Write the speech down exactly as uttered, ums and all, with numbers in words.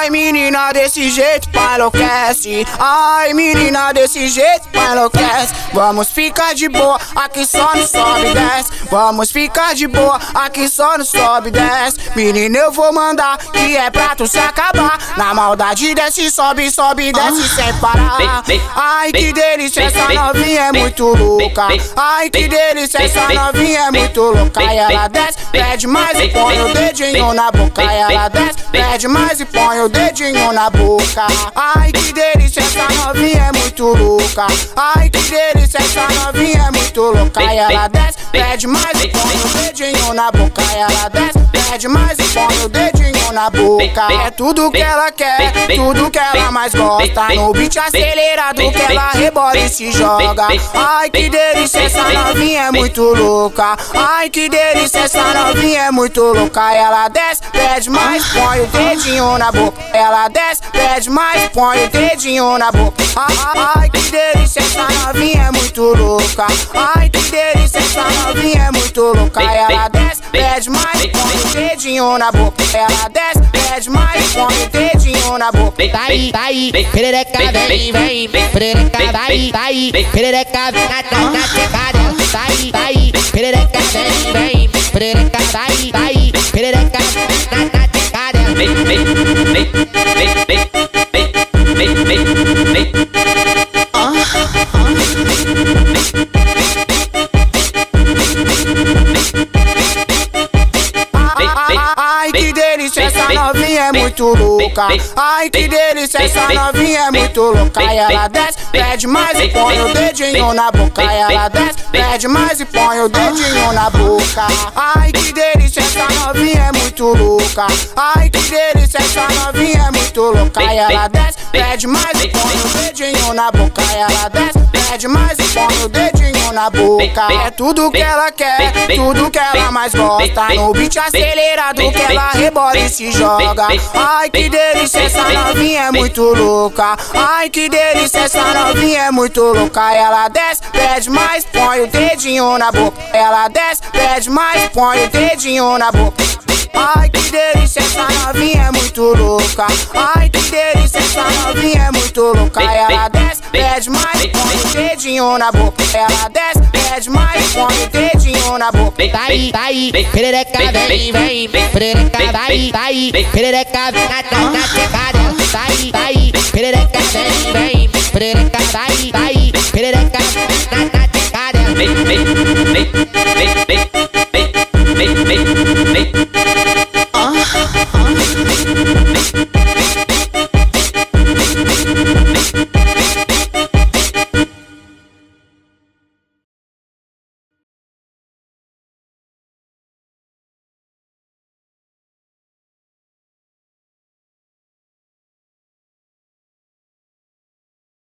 Ai, menina, desse jeito, pai enlouquece. Ai, menina, desse jeito, pai enlouquece. Vamos ficar de boa, aqui só no sobe e desce. Vamos ficar de boa, aqui só no sobe e desce. Menina, eu vou mandar, que é pra tu se acabar. Na maldade desce, sobe, sobe e desce sem parar. Ai, que delícia, essa novinha é muito louca. Ai, que delícia, essa novinha é muito louca. E ela desce, pede mais e põe o dedinho na boca. E ela desce, pede mais e põe o dedinho na boca. Ai, que delícia, essa novinha é muito louca. Ai, que delícia, essa novinha é muito louca. E ela desce, pede mais e põe o dedinho na boca. E ela desce, pede mais e põe o dedinho na boca. É tudo que ela quer, tudo que ela mais gosta. No beat acelerado que ela rebola e se joga. Ai, que delícia, essa novinha é muito louca. Ai, que delícia, essa novinha é muito louca. Ela desce, pede mais, põe o dedinho na boca. Ela desce, pede mais, põe o dedinho na boca. Ai, ai, que delícia, essa novinha é muito louca. Ai, que delícia, essa novinha é muito louca. Ela desce, pede mais, põe o dedinho na boca. Ela desce, pede mais, põe o dedinho na boca. Tá aí, tá aí, perereca vem, vem, perereca daí, tá aí, perereca vem na na chegada. Tá aí, tá aí, perereca vem, vem, perereca daí, tá aí, perereca na na chegada. Vem, vem, vem, vem, vem, vem, vem, vem, vem, vem. Ai, que delícia, essa novinha é muito louca. Ai, que delícia, essa novinha é muito louca. E ela desce, pede mais e põe o dedinho na boca. E ela desce, pede mais e põe o dedinho na boca. Ai, que delícia, essa novinha é muito louca. Ai, que delícia, essa novinha é muito louca. E ela desce, pede mais e põe o dedinho na boca. E ela desce, pede mais e põe o dedinho na boca. É tudo que ela quer, tudo que ela mais gosta. No beat acelerado que ela rebola e se joga. Ai, que delícia, essa novinha é muito louca. Ai, que delícia, essa novinha é muito louca. Ela desce, pede mais, põe o dedinho na boca. Ela desce, pede mais, põe o dedinho na boca. Ai, que delícia, essa novinha é muito louca. Ai, que delícia, essa novinha é muito louca. Ela desce, pede mais, põe o dedinho na boca. Ela desce, pede mais, põe o dedinho na boca. Tá aí, tá aí, perereca vem, vem, perereca daí, tá aí, perereca vem na na chegada. Tá aí, tá aí, perereca vem, vem, perereca daí, tá aí, perereca na na chegada. Vem, vem, vem, vem, vem.